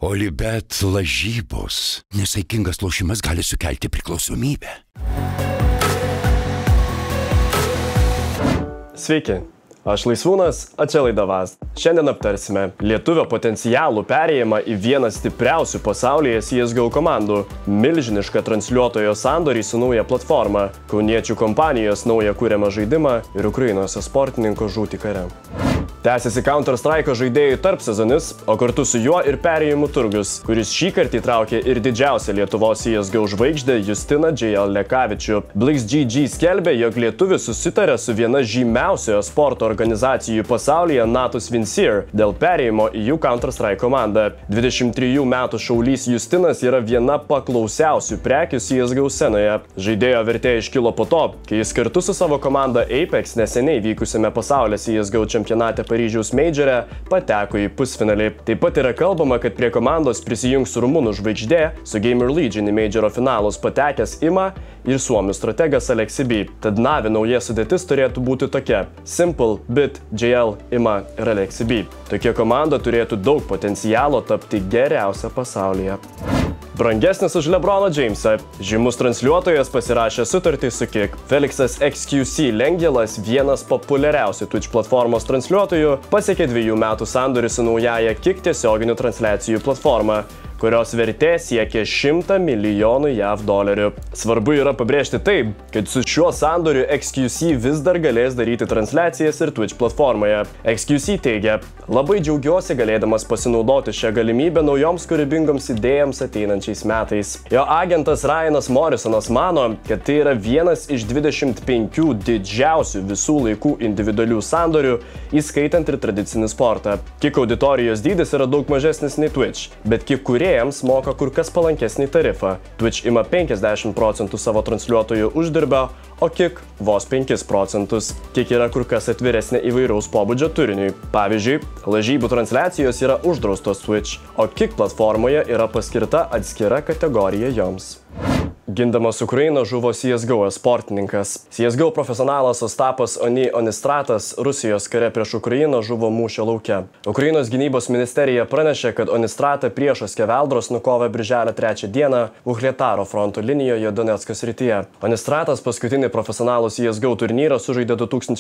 Olibet lažybos. Nesaikingas lošimas gali sukelti priklausomybę. Sveiki, aš Laisvūnas, o čia laida VAST. Šiandien aptarsime lietuvio potencialų perėjimą į vieną stipriausių pasaulyje CSGO komandų, milžinišką transliuotojo sandorį su nauja platforma, kauniečių kompanijos naują kuriamą žaidimą ir Ukrainos sportininko žūtį kare. Tęsiasi Counter-Strike žaidėjų tarpsezonis, o kartu su juo ir perėjimų turgus, kuris šį kartą įtraukė ir didžiausią Lietuvos CSGO žvaigždę Justiną JL Lekavičių. BlixGG skelbė, jog lietuvis susitarė su viena žymiausiojo sporto organizacijų pasaulyje Natus Vincere dėl perėjimo į jų Counter-Strike komandą. 23 metų šaulys Justinas yra viena paklausiausių prekių CSGO scenoje. Žaidėjo vertė iškilo po to, kai jis kartu su savo komanda Apex neseniai vykusiame pasaulio CSGO čempionate Paryžiaus Majore pateko į pusfinalį. Taip pat yra kalbama, kad prie komandos prisijungs rumunų žvaigždė, su Gamer Legion į Majoro finalus patekęs Ima ir suomių strategas Aleksi B. Tad Navi nauja sudėtis turėtų būti tokia: Simple, Bit, JL, Ima ir Aleksi B. Tokia komanda turėtų daug potencialo tapti geriausia pasaulyje. Brangesnis už LeBroną Jamesą. Žymus transliuotojas pasirašė sutartį su Kick. Felixas XQC Lengielas, vienas populiariausių Twitch platformos transliuotojų, pasiekė 2 metų sandorį su naujaja Kick tiesioginių transliacijų platforma, kurios vertė siekia $100 milijonų JAV dolerių. Svarbu yra pabrėžti taip, kad su šiuo sandoriu XQC vis dar galės daryti transliacijas ir Twitch platformoje. XQC teigia: labai džiaugiuosi galėdamas pasinaudoti šią galimybę naujoms kūrybingoms idėjams ateinančiais metais. Jo agentas Ryanas Morrisonas mano, kad tai yra vienas iš 25 didžiausių visų laikų individualių sandorių, įskaitant ir tradicinį sportą. Kick auditorijos dydis yra daug mažesnis nei Twitch, bet Kick kūrėjams moka kur kas palankesnį tarifą. Twitch ima 50% savo transliuotojų uždirbio, o Kick vos 5%. Kick yra kur kas atviresnė įvairaus pobūdžio turiniui. Pavyzdžiui, lažybų transliacijos yra uždraustos Twitch, o Kick platformoje yra paskirta atskira kategorija joms. Gindamas Ukrainą žuvo CSGO sportininkas. CSGO profesionalas Ostapas Onistratas Rusijos kare prieš Ukrainą žuvo mūšio lauke. Ukrainos gynybos ministerija pranešė, kad Onistratą priešas Keveldros nukovė birželio 3 dieną Uhlietaro fronto linijoje Donecko srityje. Onistratas paskutinį profesionalų CSGO turnyrą sužaidė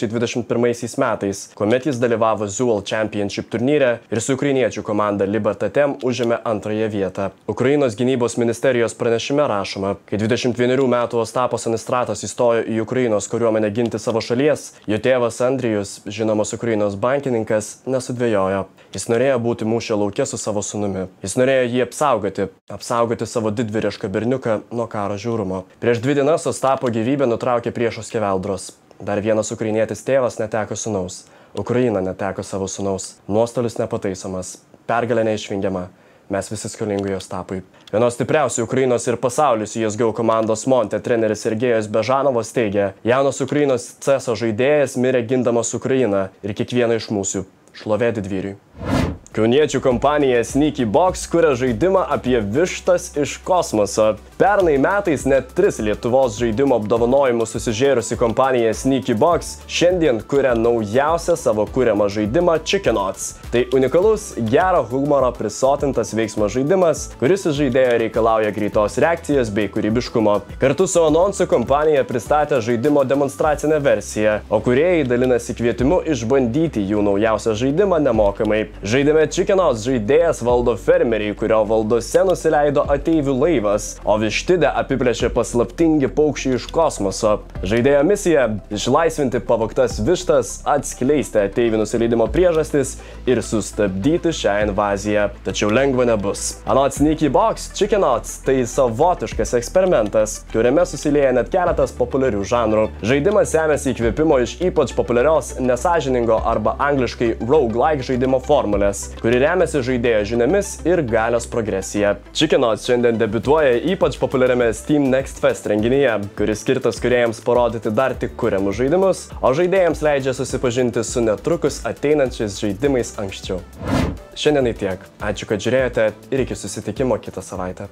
2021 metais, kuomet jis dalyvavo Zuel Championship turnyre ir su ukrainiečių komanda Libertatem užėmė 2 vietą. Ukrainos gynybos ministerijos pranešime rašoma, kai 21 metų Ostapas Onistratas įstojo į Ukrainos kariuomenę ginti savo šalies, jo tėvas Andrijus, žinomas Ukrainos bankininkas, nesudvejojo. Jis norėjo būti mūšio lauke su savo sūnumi. Jis norėjo jį apsaugoti savo didvyrišką berniuką nuo karo žiaurumo. Prieš 2 dienas Ostapo gyvybę nutraukė priešas Keveldros. Dar vienas ukrainietis tėvas neteko sūnaus. Ukraina neteko savo sūnaus. Nuostolis nepataisomas. Pergalė neišvengiama. Mes visi skolingi Ostapui. Vienos stipriausių Ukrainos ir pasaulio CSGO komandos Monte treneris Sergejus Bežanovas teigia: jaunas Ukrainos CS:O žaidėjas mirė gindamas Ukrainą ir kiekvieną iš mūsų. Šlovė didvyriui. Kauniečių kompanija Sneaky Box kuria žaidimą apie vištas iš kosmoso. Pernai metais net 3 Lietuvos žaidimo apdovanojimus susižėrusi kompanija Sneaky Box šiandien kuria naujausią savo kuriamą žaidimą Chickenauts. Tai unikalus, gero humoro prisotintas veiksmo žaidimas, kuris iš žaidėjo reikalauja greitos reakcijos bei kūrybiškumo. Kartu su anonsu kompanija pristatė žaidimo demonstracinę versiją, o kūrėjai dalinasi kvietimu išbandyti jų naujausią žaidimą nemokamai. Žaidime Chickenauts žaidėjas valdo fermerį, kurio valdose nusileido ateivių laivas, o vištidę apiplėšė paslaptingi paukščiai iš kosmoso. Žaidėjo misija – išlaisvinti pavogtas vištas, atskleisti ateivių nusileidimo priežastis ir sustabdyti šią invaziją. Tačiau lengva nebus. Anot Sneaky Box, Chickenauts tai savotiškas eksperimentas, kuriame susilieja net keletas populiarių žanrų. Žaidimas semėsi įkvėpimo iš ypač populiarios nesąžiningo arba angliškai roguelike žaidimo formulės, kuri remiasi žaidėjo žiniomis ir galios progresija. Chickenauts šiandien debiutuoja ypač populiariame Steam Next Fest renginyje, kuris skirtas kūrėjams parodyti dar tik kuriamus žaidimus, o žaidėjams leidžia susipažinti su netrukus ateinančiais žaidimais anksčiau. Šiandienai tiek. Ačiū, kad žiūrėjote ir iki susitikimo kitą savaitę.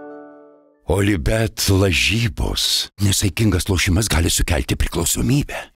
Olibet lažybos. Nesaikingas lošimas gali sukelti priklausomybę.